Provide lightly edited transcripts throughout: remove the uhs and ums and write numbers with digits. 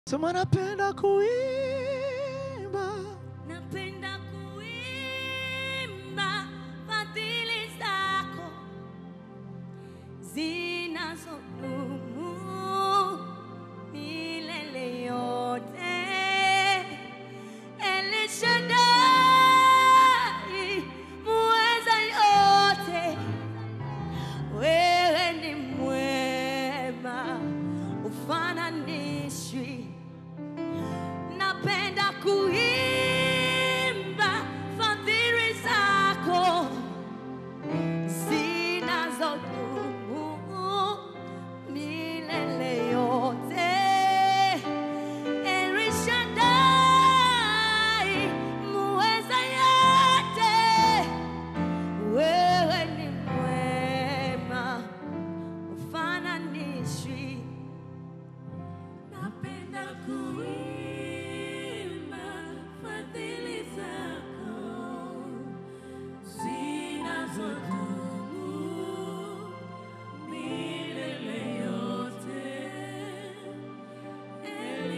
Sema napenda kuimba. Napenda kuimba fadhili zako zinazodumu milele yote. El Shaddai, muweza yote, wewe ni mwema, ufananishwi. Napenda kuimba fadhili zako zinazodumu milele yote. El Shaddai, muweza yote, wewe ni mwema, ufananishwi. Napenda kuimba fadhili zako zinazodumu milele yote. El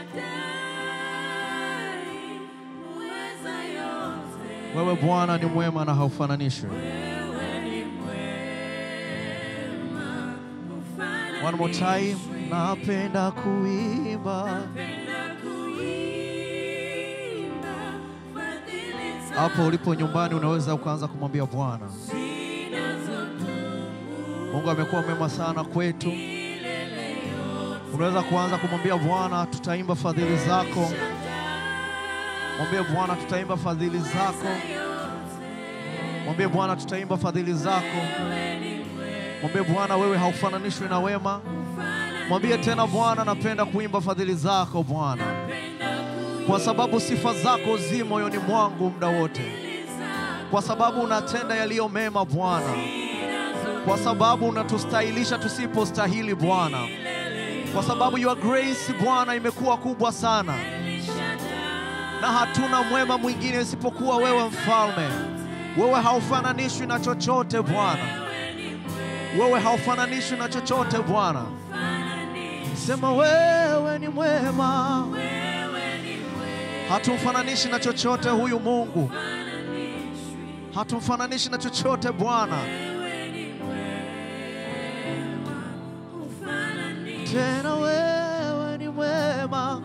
Shaddai, muweza yote, Wewe Bwana ni mwema na haufananishwi. wewe ni mwema, ufananishwi. One more time. Napenda kuimba. Napenda kuimba fadhili zako Hapo ulipo nyumbani unaweza ukaanza kumwambia Bwana, zinazodumu Mungu amekuwa mwema sana kwetu. milele yote. Unaweza kuanza kumwambia Bwana, tutaimba fadhili zako. Mwambie Bwana, tutaimba fadhili zako. Mwambie Bwana, tutaimba fadhili zako. Mwambie Bwana, wewe haufananishwi na wema. Mwambie tena Bwana, napenda kuimba fadhili zako Bwana, kwa sababu sifa zako zi moyoni mwangu muda wote, kwa sababu unatenda yaliyo mema Bwana, kwa sababu unatustahilisha tusipostahili Bwana, kwa sababu your grace Bwana imekuwa kubwa sana, na hatuna mwema mwingine isipokuwa wewe Mfalme. Wewe haufananishwi na chochote Bwana, wewe haufananishwi na chochote Bwana. Sema wewe ni mwema, hatumfananishi na chochote huyu Mungu, hatumfananishi na chochote Bwana. Tena wewe ni mwema,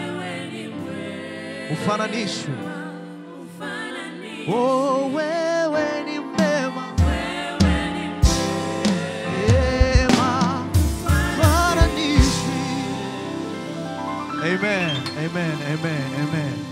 ufananishwi. Oh, wewe ni mwema, mwema, ufananishwi. Amen, amen, amen, amen.